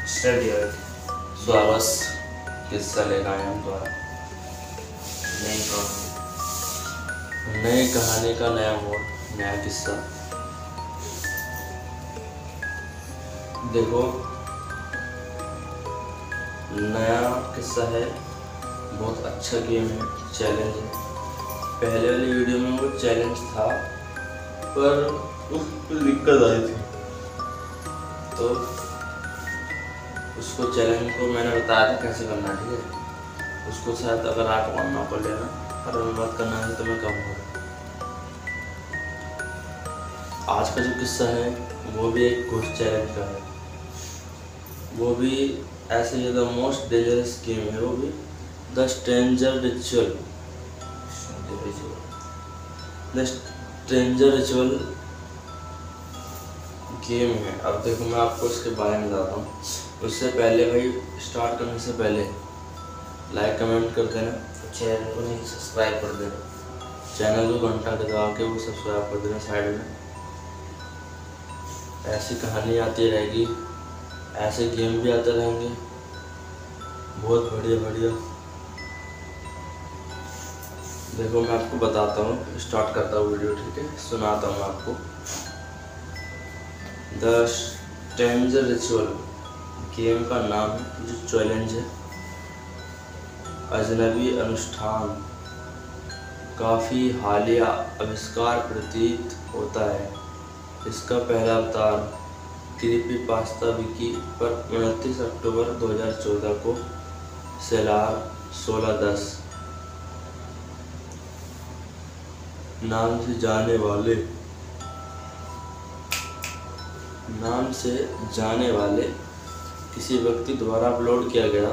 स्वागत किस्सा लेकर आए हम द्वारा नई कहानी का नया मोड़, नया किस्सा। देखो, नया किस्सा है, बहुत अच्छा गेम है, चैलेंज है। पहले वाली वीडियो में वो चैलेंज था पर उसमें दिक्कत आई थी, तो उसको चैलेंज को मैंने बताया था कैसे करना है, ठीक है। उसको शायद अगर आप ऑन ना कर लेना और मत करना है तो मैं कहूँगा। आज का जो किस्सा है वो भी एक घोस्ट चैलेंज का है, वो भी ऐसे ही द मोस्ट डेंजरस गेम है, वो भी the stranger ritual. The stranger ritual game है। अब देखो, मैं आपको इसके बारे में बताता हूँ। उससे पहले भाई, स्टार्ट करने से पहले लाइक कमेंट कर देना, चैनल को नहीं सब्सक्राइब कर देना, चैनल को घंटा दबा के वो सब्सक्राइब कर देना साइड में। ऐसी कहानी आती रहेगी, ऐसे गेम भी आते रहेंगे, बहुत बढ़िया बढ़िया। देखो, मैं आपको बताता हूँ, स्टार्ट करता हूँ वीडियो, ठीक है, सुनाता हूँ आपको। द स्ट्रेंजर रिचुअल गेम का नाम है, जो चैलेंज है, अजनबी अनुष्ठान, काफ़ी हालिया आविष्कार प्रतीत होता है। इसका पहला अवतार क्रीपीपास्ता विकी पर 29 अक्टूबर 2014 को सेलार 1610 नाम से जाने वाले किसी व्यक्ति द्वारा अपलोड किया गया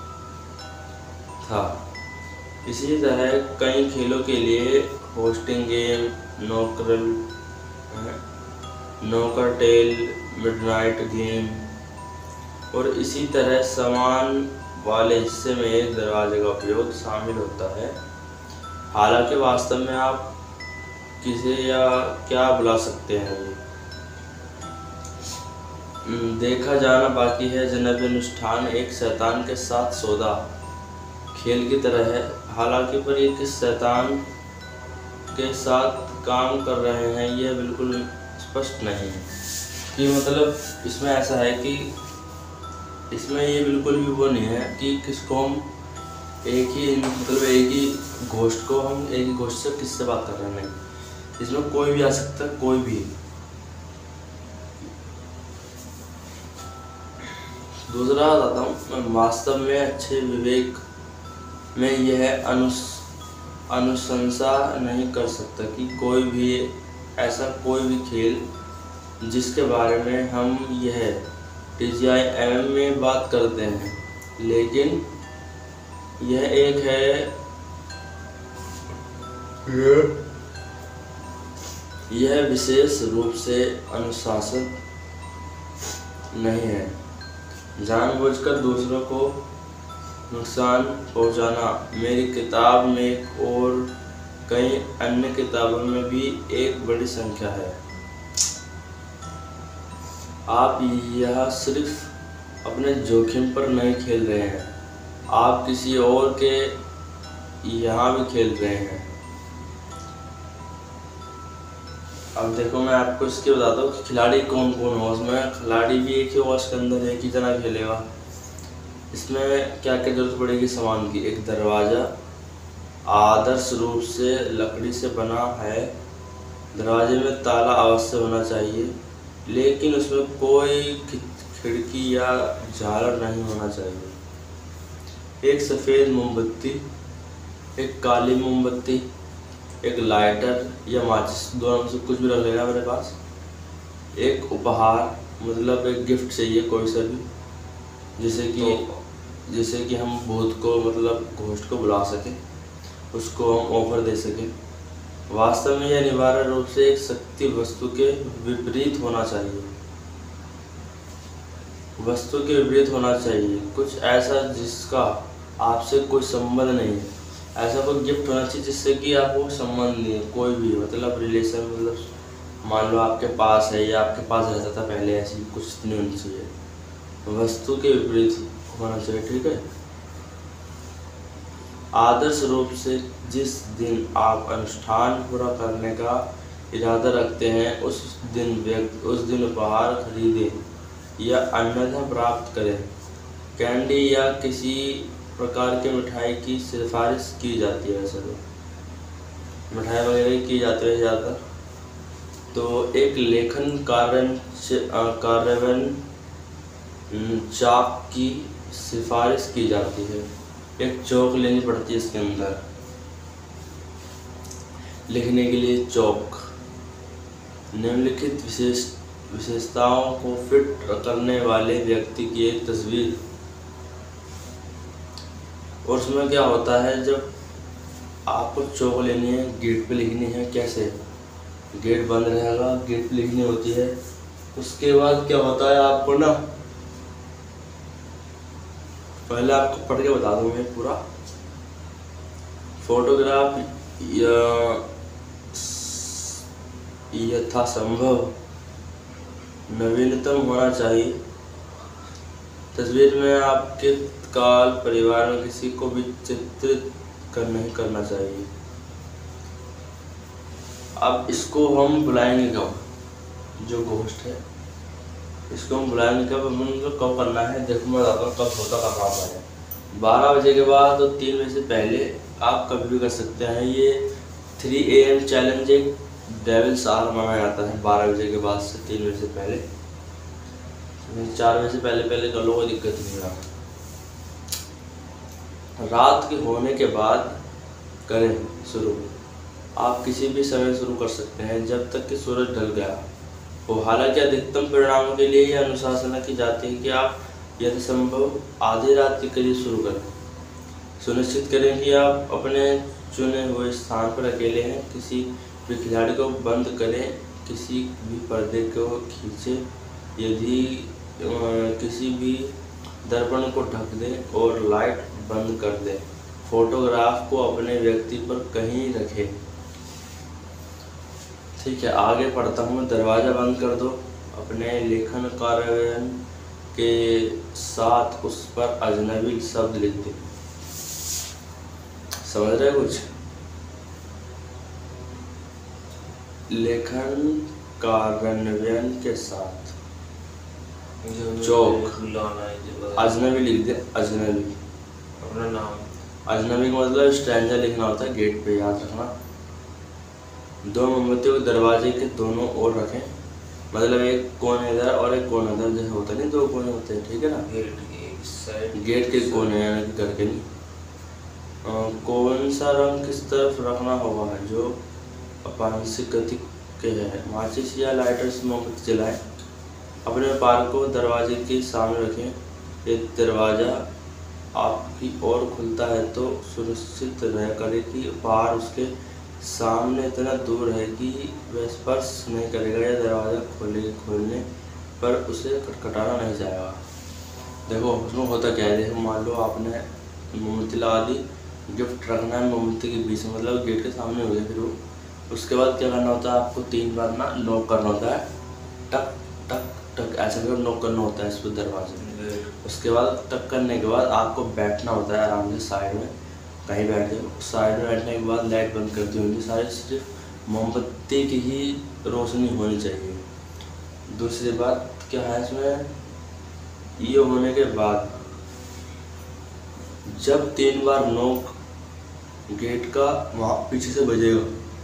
था। इसी तरह कई खेलों के लिए होस्टिंग गेम, नोकरटेल, मिडनाइट गेम और इसी तरह सामान वाले हिस्से में एक दरवाजे का उपयोग शामिल होता है। हालांकि वास्तव में आप किसे या क्या बुला सकते हैं, ये देखा जाना बाकी है। अजनबी अनुष्ठान एक शैतान के साथ सौदा खेल की तरह है। हालांकि पर ये किस शैतान के साथ काम कर रहे हैं यह बिल्कुल स्पष्ट नहीं है। कि मतलब इसमें ऐसा है कि इसमें ये बिल्कुल भी वो नहीं है कि किसको हम एक ही घोस्ट को हम एक ही घोस्ट से किससे बात कर रहे हैं, नहीं। इसमें कोई भी आ सकता है, कोई भी। दूसरा बताता हूँ मैं, वास्तव में अच्छे विवेक में यह अनुशंसा नहीं कर सकता कि कोई भी ऐसा कोई भी खेल जिसके बारे में हम यह TGIM में बात करते हैं, लेकिन यह एक है, यह विशेष रूप से अनुशासित नहीं है। जानबूझकर दूसरों को नुकसान पहुंचाना मेरी किताब में और कई अन्य किताबों में भी एक बड़ी संख्या है। आप यह सिर्फ अपने जोखिम पर नहीं खेल रहे हैं, आप किसी और के यहाँ भी खेल रहे हैं। अब देखो, मैं आपको इसके बताता हूँ कि खिलाड़ी कौन कौन हो। उसमें खिलाड़ी भी एक ही होगा, उसके अंदर एक ही जना खेलेगा। इसमें क्या क्या जरूरत पड़ेगी सामान की? एक दरवाज़ा आदर्श रूप से लकड़ी से बना है। दरवाजे में ताला अवश्य होना चाहिए, लेकिन उसमें कोई खिड़की या झालर नहीं होना चाहिए। एक सफ़ेद मोमबत्ती, एक काली मोमबत्ती, एक लाइटर या माचिस, दोनों में से कुछ भी रख लेना मेरे पास। एक उपहार, मतलब एक गिफ्ट चाहिए कोई सा भी, जिसे कि हम भूत को, मतलब घोस्ट को बुला सकें, उसको हम ऑफर दे सकें। वास्तव में यह अनिवार्य रूप से एक शक्ति वस्तु के विपरीत होना चाहिए। वस्तु के विपरीत होना चाहिए, कुछ ऐसा जिसका आपसे कोई संबंध नहीं है। ऐसा कोई गिफ्ट होना चाहिए जिससे कि आपको संबंध नहीं है, कोई भी, मतलब रिलेशन, मतलब मान लो आपके पास है या आपके पास रहता था पहले, ऐसी कुछ नहीं होनी चाहिए। वस्तु के विपरीत होना चाहिए, ठीक है। आदर्श रूप से जिस दिन आप अनुष्ठान पूरा करने का इरादा रखते हैं उस दिन उपहार खरीदें या अन्यथा प्राप्त करें। कैंडी या किसी प्रकार की मिठाई की सिफारिश की जाती है, वैसे तो मिठाई वगैरह की जाती है ज़्यादा। तो एक लेखन कार्यान्वयन चाक की सिफारिश की जाती है। एक चौक लेनी पड़ती है इसके अंदर लिखने के लिए चौक। निम्नलिखित विशेषताओं को फिट करने वाले व्यक्ति की एक तस्वीर। और उसमें क्या होता है, जब आपको चौक लेनी है, गेट पे लिखनी है, कैसे गेट बंद रहेगा, गेट पे लिखनी होती है। उसके बाद क्या होता है, आपको ना पहले आपको पढ़ के बता दूं मैं पूरा। फोटोग्राफ यथासंभव नवीनतम होना चाहिए। तस्वीर में आपके तत्काल परिवार में किसी को भी चित्रित नहीं करना चाहिए। अब इसको हम बुलाएंगे कब, जो गोष्ठ है इसको हम बुलाएंगे कब, हमको कब करना है, देखो मैं बताता हूँ कब होता कब आप आए। 12 बजे के बाद और 3 बजे से पहले आप कभी भी कर सकते हैं। ये 3 AM चैलेंज एक डेविल्स आवर माना जाता है। 12 बजे के बाद से 3 बजे से पहले, 4 बजे से पहले कर लो, कोई दिक्कत नहीं है। रात के होने के बाद करें शुरू। आप किसी भी समय शुरू कर सकते हैं जब तक कि सूरज ढल गया हो। हालांकि अधिकतम परिणामों के लिए यह अनुशासना की जाती है कि आप यथासंभव आधी रात के करीब शुरू करें। सुनिश्चित करें कि आप अपने चुने हुए स्थान पर अकेले हैं। किसी भी खिलाड़ी को बंद करें, किसी भी पर्दे को खींचें, यदि किसी भी दर्पण को ढक दें और लाइट बंद कर दें। फोटोग्राफ को अपने व्यक्ति पर कहीं रखें। ठीक है, आगे पढ़ता हूँ। दरवाज़ा बंद कर दो। अपने लेखन कार्यान्वयन के साथ उस पर अजनबी शब्द लिख दो। समझ रहे कुछ? लेखन कार्यान्वयन के साथ चौक अजनबी लिख दे। अजनबी अपना नाम, अजनबी का मतलब स्ट्रेंजर लिखना होता है गेट पे, याद रखना। 2 मोमबत्तियों को दरवाजे के दोनों ओर रखें, मतलब एक कोने इधर और एक कोना इधर, जैसे होता नहीं 2 कोने होते हैं, ठीक है ना। गेट के कोने यानी कि करके नहीं। कौन सा रंग किस तरफ रखना होगा, जो अपांशिक गति के है। माचिस या लाइटर से मोमबत्ती जलाएं। अपने व्यापार को दरवाजे के सामने रखें। एक दरवाज़ा आपकी ओर खुलता है तो सुनिश्चित रह करें कि व्यापार उसके सामने इतना दूर है कि वह स्पर्श नहीं करेगा या दरवाज़ा खोलने पर उसे खटखटाना नहीं जाएगा। देखो उसमें होता क्या है, देखो मान लो आपने मोमबत्ती लगा दी, गिफ्ट रखना है मोमबत्ती के बीच में, मतलब गेट के सामने हो गया। फिर वो उसके बाद क्या करना होता है, आपको 3 बार ना नॉक करना होता है, टक टक टक ऐसा करके नॉक करना होता है इस पर दरवाजे में। उसके बाद टक करने के बाद आपको बैठना होता है आराम से, साइड में कहीं बैठ जाओ। साइड में बैठने के बाद लाइट बंद कर दी होगी सारी, सिर्फ मोमबत्ती की ही रोशनी होनी चाहिए। दूसरी बात क्या है इसमें, ये होने के बाद जब 3 बार नॉक गेट का वहाँ पीछे से बजेगा,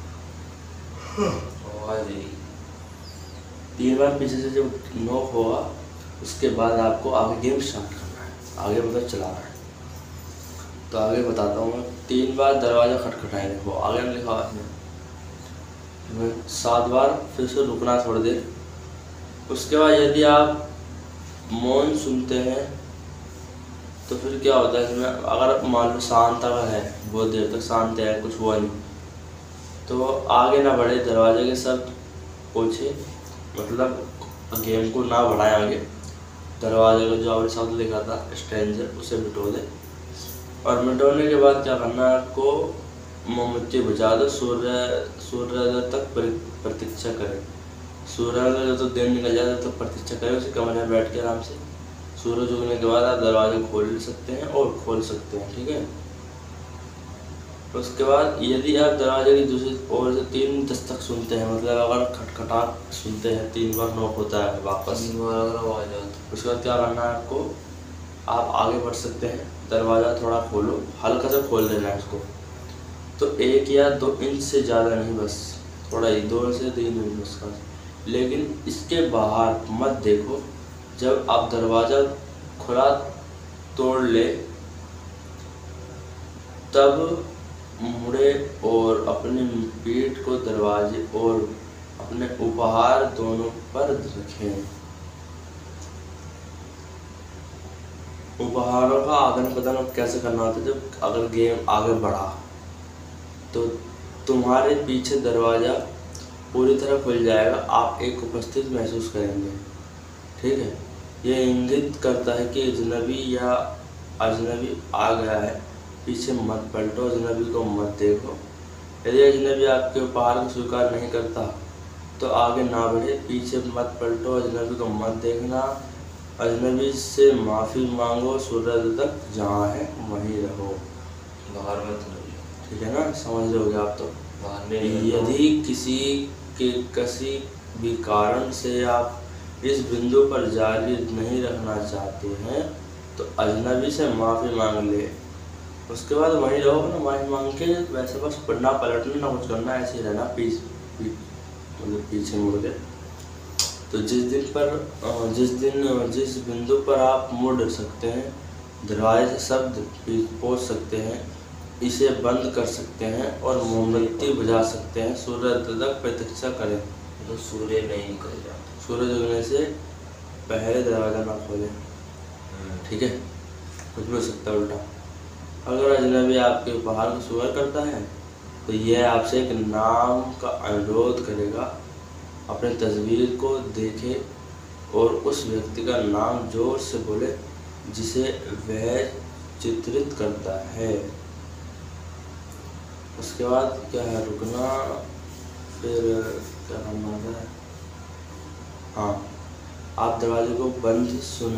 3 बार पीछे से जब नॉक होगा, उसके बाद आपको आगे गेम स्टार्ट करना है, आगे मतलब चलाना है। तो आगे बताता हूँ मैं। 3 बार दरवाज़ा खटखटाए, देखो आगे में लिखा है 7 बार, फिर से रुकना थोड़ी देर। उसके बाद यदि आप मौन सुनते हैं तो फिर क्या होता है इसमें, अगर मान लो शांत अगर है, बहुत देर तक शांत है, कुछ हुआ नहीं, तो आगे ना बढ़े, दरवाजे के शब्द पूछे, मतलब गेम को ना बढ़ाएं आगे। दरवाजे का जो आपने शब्द लिखा था स्ट्रेंजर, उसे मिटो दे। और मिटाने के बाद क्या करना है, आपको मोमबत्ती बुझा दो। सूर्योदय तक प्रतीक्षा करें। सूर्योदय जब तो दिन निकल जाए तब प्रतीक्षा करें, उसी कमरे में बैठ के आराम से सूरज उगने के बाद आप दरवाजे खोल सकते हैं और खोल सकते हैं, ठीक है। उसके बाद यदि आप दरवाजे की दूसरी ओर से 3 दस्तक सुनते हैं, मतलब अगर खटखटाहट सुनते हैं 3 बार नॉक होता है वापस, 3 बार अगर आवाज आती, उसके बाद क्या करना है आपको, आप आगे बढ़ सकते हैं, दरवाज़ा थोड़ा खोलो, हल्का सा खोल देना है उसको, तो 1 या 2 इंच से ज़्यादा नहीं, बस थोड़ा ही 2 से 3 इंच उसका। लेकिन इसके बाहर मत देखो। जब आप दरवाज़ा खुला तोड़ ले तब मुड़े और अपनी पीठ को दरवाजे और अपने उपहार दोनों पर रखें। उपहारों का आदान प्रदान कैसे करना होता है, जब अगर गेम आगे बढ़ा तो तुम्हारे पीछे दरवाज़ा पूरी तरह खुल जाएगा, आप एक उपस्थित महसूस करेंगे, ठीक है। यह इंगित करता है कि अजनबी या अजनबी आ गया है। पीछे मत पलटो, अजनबी को मत देखो। यदि अजनबी आपके उपहार को स्वीकार नहीं करता तो आगे ना बढ़े, पीछे मत पलटो, अजनबी को मत देखना, अजनबी से माफ़ी मांगो, सूरज तक जहाँ है वहीं रहो, बाहर मत रहो, ठीक है ना। समझ लोगे आप तो। बाहर नहीं। यदि किसी भी कारण से आप इस बिंदु पर जारी नहीं रखना चाहते हैं तो अजनबी से माफ़ी मांग ले, उसके बाद वहीं रहो ना, माफ़ी मांग के। वैसे बस ना पलटना ना कुछ करना, ऐसे ही रहना मतलब पीछे मुड़ के। तो जिस बिंदु पर आप मुड़ सकते हैं, दरवाजे से शब्द पहुँच सकते हैं, इसे बंद कर सकते हैं और मोमबत्ती बुझा सकते हैं, सूरज तक प्रतीक्षा करें। तो सूर्य नहीं निकल जाता, सूरज उगने से पहले दरवाज़ा ना खोलें, ठीक है। कुछ भी हो सकता है उल्टा। अगर अजनबी आपके उपहार को स्वीकार करता है तो यह आपसे एक नाम का अनुरोध करेगा। अपनी तस्वीर को देखे और उस व्यक्ति का नाम जोर से बोले जिसे वह चित्रित करता है। उसके बाद क्या है, रुकना, फिर क्या करना है, हाँ, आप दरवाजे को बंद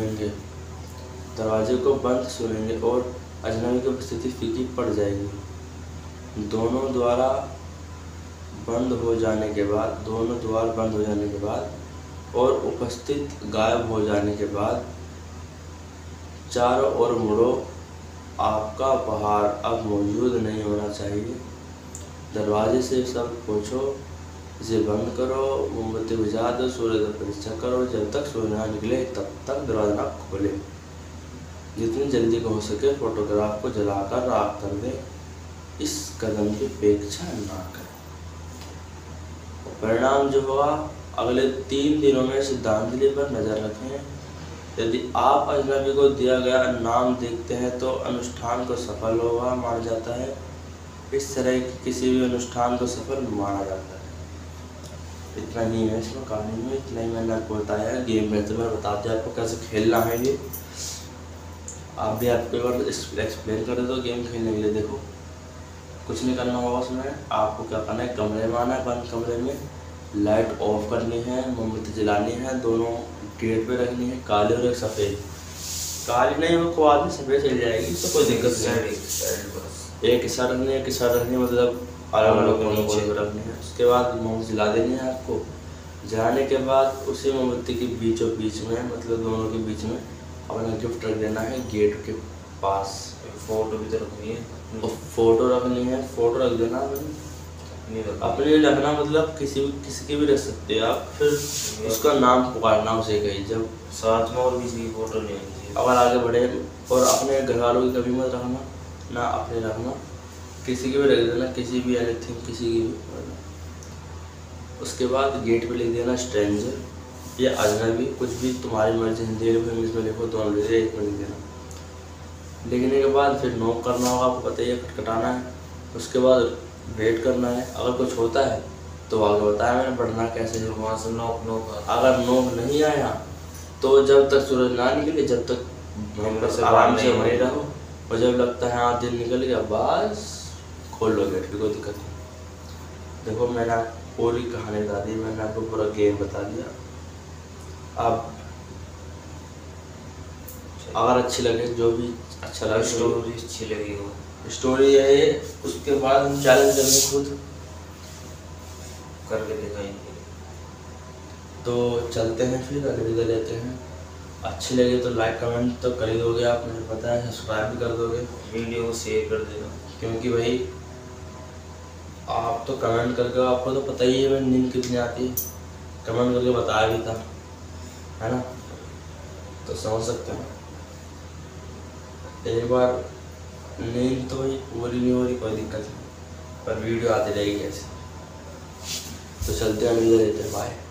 सुनेंगे और अजनबी की उपस्थिति फीकी पड़ जाएगी। दोनों द्वार बंद हो जाने के बाद और उपस्थित गायब हो जाने के बाद चारों ओर मुड़ो। आपका उपहार अब मौजूद नहीं होना चाहिए। दरवाजे से सब पूछो, इसे बंद करो, मोमबत्ती बुझा दो, सूर्य की प्रतीक्षा करो, जब तक सूर्य ना निकले तब तक दरवाजा ना खोले। जितनी जल्दी हो सके फोटोग्राफ को जलाकर राख कर दें। इस कदम की उपेक्षा ना करें। परिणाम जो हुआ, अगले 3 दिनों में श्रद्धांजलि पर नज़र रखें। यदि आप अजनबी को दिया गया नाम देखते हैं तो अनुष्ठान को सफल हुआ माना जाता है। इस तरह के किसी भी अनुष्ठान को सफल माना जाता है। इतना ही है इसमें कहानी में, इतना ही मैंने आपको बताया। गेम में तो मैं बता दिया आपको कैसे खेलना है। ये आप भी आपको एक बार एक्सप्लेन कर दो गेम खेलने के लिए। देखो, कुछ नहीं करना होगा उसमें, आपको क्या करना है, कमरे में आना है, बंद कमरे में लाइट ऑफ करनी है, मोमबत्ती जलानी है, दोनों गेट पे रखनी है, काली और एक सफ़ेद। काली नहीं हो को आदमी सफ़ेद चल जाएगी तो कोई दिक्कत नहीं। एक हिस्सा रखनी है, एक हिस्सा रखनी है, मतलब अलग अलग कोने रखनी है। उसके बाद मोमबत्ती जला देनी है आपको। जलाने के बाद उसी मोमबत्ती के बीचों बीच में, मतलब दोनों के बीच में अपना गिफ्ट रख देना है गेट के पास। फोटो भी तो रखनी है, और फोटो रखनी है, फोटो रख देना अपने रखना, मतलब किसी की भी रख सकते हैं आप। फिर उसका नाम पुकारना उसे कहीं, जब साथ में और किसी की फोटो नहीं होनी चाहिए। अगर आगे बढ़े। और अपने घर वालों की कभी मत रखना, ना अपने रखना, किसी की भी रख देना, किसी भी एनीथिंग, किसी की भी। उसके बाद गेट पे लिख देना स्ट्रेंजर या अजनबी, कुछ भी तुम्हारी मर्जी, हिंदी लिखो इंग्लिश में लिखो, दोनों लिख एक में लिख देना। लिखने के बाद फिर नॉक करना होगा, आपको पता ही है, खटखटाना है। उसके बाद वेट करना है। अगर कुछ होता है तो आगे बताया मैंने बढ़ना कैसे है। वहाँ से नॉक अगर नॉक नहीं आया तो जब तक सूरज ना निकले जब तक आराम से वहीं रहो, और जब लगता है हाँ दिन निकल गया बस खोल लो गेट, कोई दिक्कत नहीं। देखो मैंने आपको पूरी कहानी बता दी, मैंने आपको पूरा गेम बता दिया। अब अगर अच्छी लगे, जो भी अच्छा लगे, स्टोरी अच्छी लगी हो, स्टोरी है, उसके बाद हम चैलेंज करेंगे खुद करके दिखाएंगे। तो चलते हैं फिर अगली जगह लेते हैं। अच्छी लगे तो लाइक कमेंट तो कर ही दोगे आप, मुझे पता है, सब्सक्राइब भी कर दोगे, वीडियो को शेयर कर देना, क्योंकि भाई आप तो कमेंट करके, आपको तो पता ही है मेरी नींद कितनी आती है, कमेंट करके बताया भी था, है ना, तो समझ सकते हैं। एक बार नींद तो भाई पूरी नहीं हो रही, कोई दिक्कत नहीं, पर वीडियो आती रहेगी ऐसे। तो चलते हैं, अभी लेते हैं, बाय।